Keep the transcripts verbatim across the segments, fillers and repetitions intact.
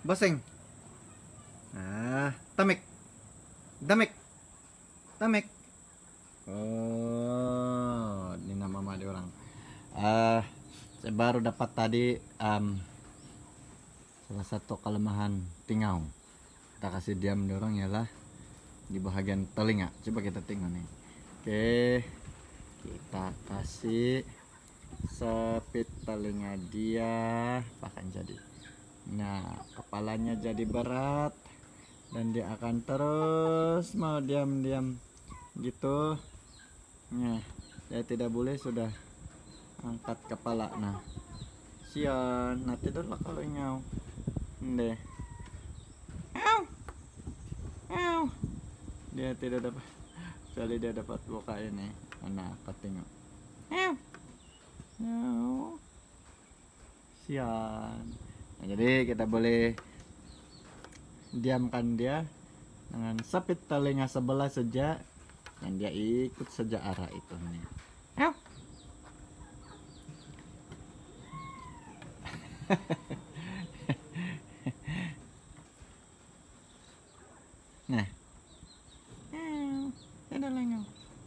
Baseng. Ah, tamik. Damik. Tamik. Oh, ini nama mama dia orang. Uh, saya baru dapat tadi um, salah satu kelemahan tingau. Kita kasih diam dorong ialah di bagian telinga. Coba kita tengok nih. Oke, kita kasih sepit telinga dia, bahkan jadi. Nah, kepalanya jadi berat dan dia akan terus mau diam-diam gitu. Nah, dia tidak boleh sudah angkat kepala. Nah, sian, nah tidurlah kalau ingau. Deh. Dia tidak dapat, kecuali dia dapat buka ini. Nah, apa tengok. Sian. Nah, jadi kita boleh diamkan dia dengan sepit telinga sebelah saja, dan dia ikut saja arah itu nih. Nah, ada lagi.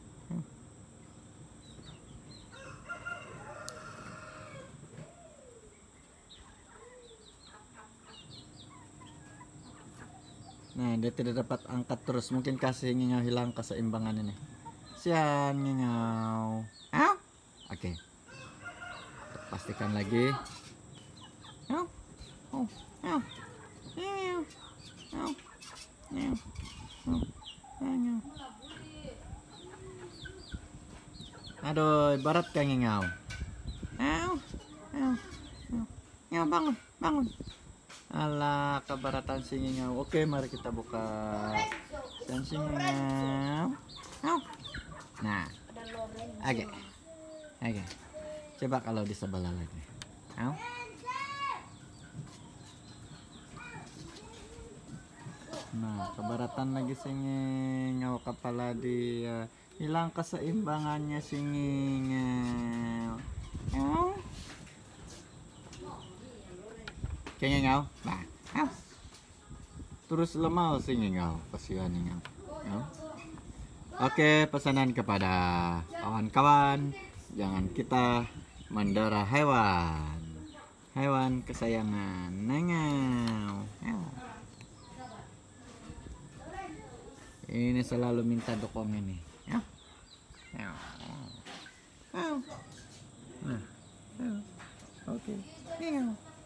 Nah, dia tidak dapat angkat terus, mungkin kasih ngingau hilang keseimbangan ini. Sian ngingau. Oke, pastikan lagi. Aduh, barat kayak ngingau. Bangun, bangun. Alah, kebaratan si ngingau. Oke, mari kita buka. Dan si ngingau. Nah, oke, oke. Coba kalau di sebelah lagi. Nah, kebaratan lagi si ngingau, kepala dia hilang keseimbangannya si ngingau. Kayak ngingau. Nah, terus lemah si ngingau, kasihan ngingau. Oke, pesanan kepada kawan-kawan, jangan kita mendera hewan. Hewan kesayangan. Ngingau. Ini selalu minta dokong ini. Nah, oke.